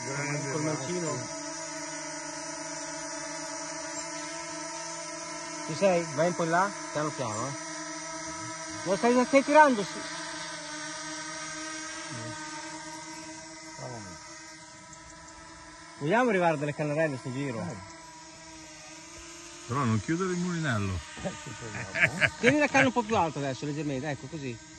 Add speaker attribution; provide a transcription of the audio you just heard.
Speaker 1: col mancino. Ci sei? Vai un po' in là, piano piano, Lo stai tirando? Vogliamo arrivare dalle cannarelle sto giro?
Speaker 2: Però non chiudere il mulinello.
Speaker 1: Tieni la canna un po' più alta adesso, leggermente, ecco così.